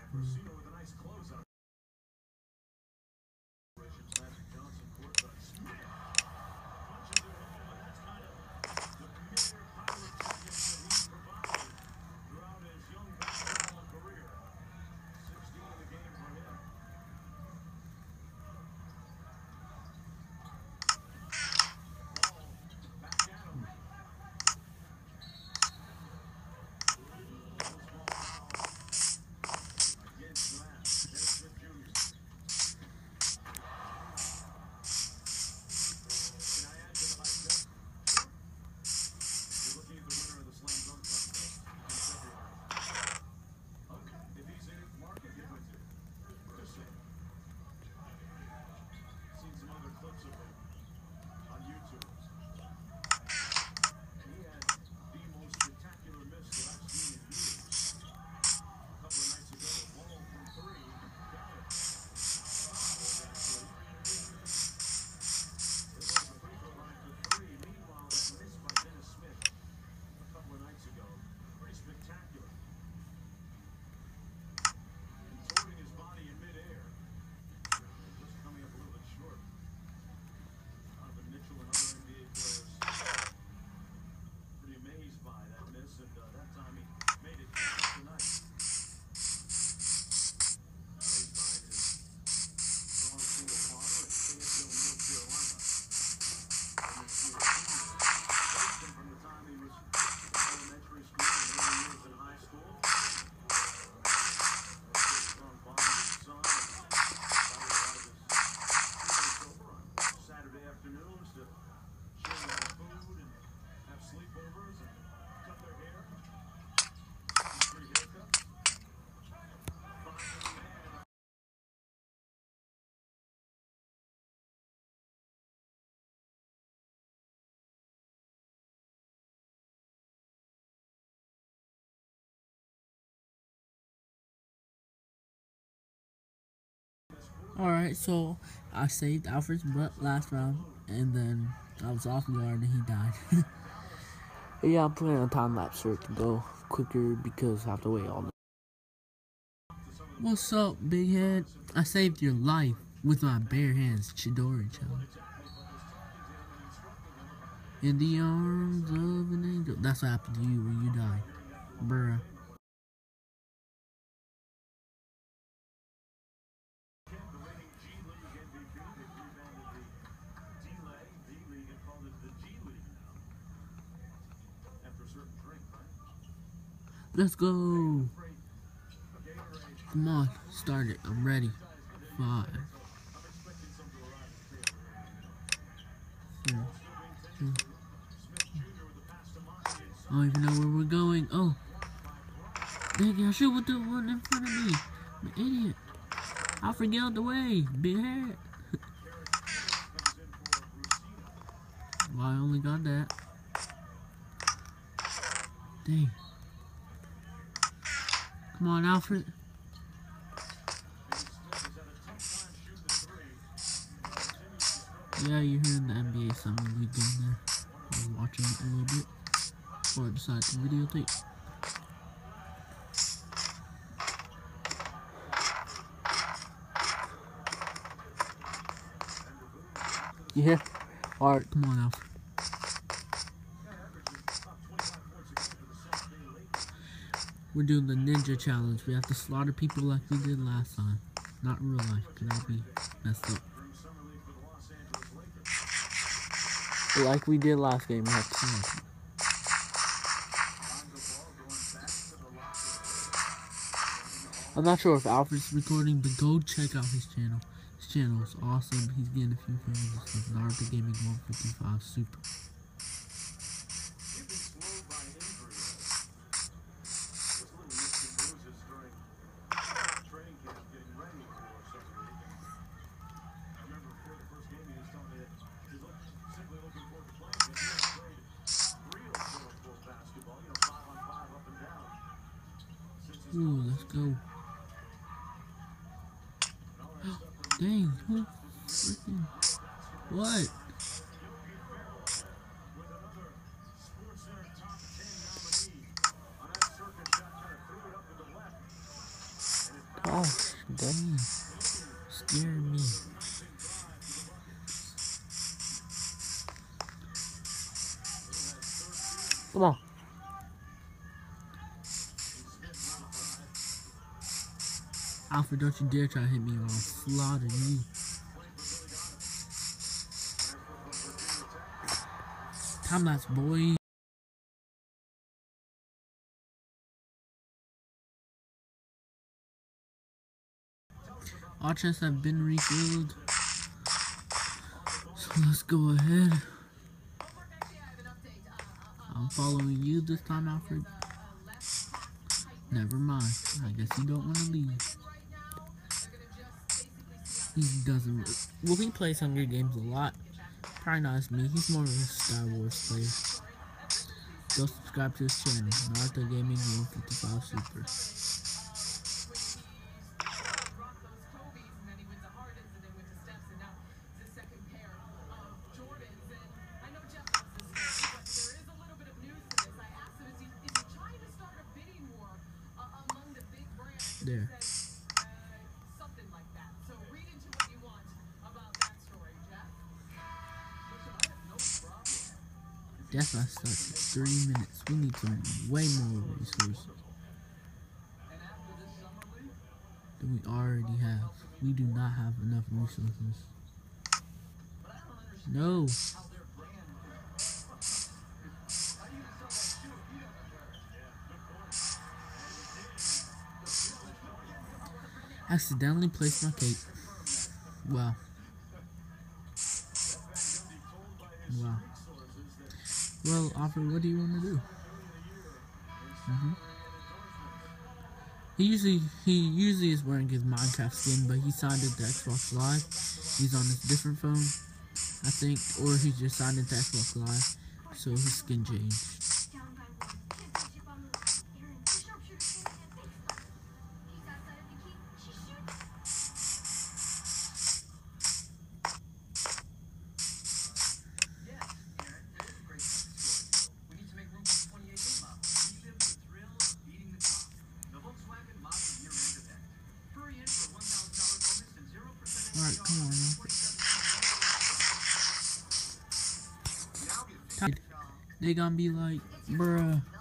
Alright, so I saved Alfred's butt last round, and then I was off guard and he died. Yeah, I'm putting a time lapse so it can go quicker because I have to wait all day. What's up, big head? I saved your life with my bare hands, Chidori challenge. In the arms of an angel. That's what happened to you when you die. Bruh. Let's go. Come on, start it. I'm ready. 5, 4, 3. I don't even know where we're going. Oh. Dang, I shoot with the one in front of me. I'm an idiot. I'll forget out the way. Big head. Well, I only got that. Dang. Come on, Alfred. Yeah, you're hearing the NBA Summer League game there. I was watching it a little bit before I decided to videotape. Yeah. Alright, come on, Alfred. We're doing the ninja challenge. We have to slaughter people like we did last time. Not in real life, because that'd be messed up. But like we did last game, we have to slaughter people. I'm not sure if Alfred's recording, but go check out his channel. His channel is awesome. He's getting a few fans and stuff. Naruto Gaming 155 Super. Ooh, let's go. Dang, who freaking... What? Gosh, dang. Scared me. Come on. Alfred, don't you dare try to hit me or I'll slaughter you. Time lapse, boy. All chests have been refilled. So let's go ahead. I'm following you this time, Alfred. Never mind. I guess you don't want to leave. He doesn't. Well, he plays Hunger Games a lot. Probably not as me. He's more of a Star Wars player. Go subscribe to his channel, Naruto Gaming 155 Super. There. That's why I started 3 minutes. We need some way more resources than we already have. We do not have enough resources. No. Accidentally placed my cape. Wow. Wow. Well, Alfred, what do you want to do? He usually is wearing his Minecraft skin, but he signed into Xbox Live. He's on his different phone, I think, or he just signed into Xbox Live, so his skin changed. Alright, come on, Alfred. They gonna be like, bruh.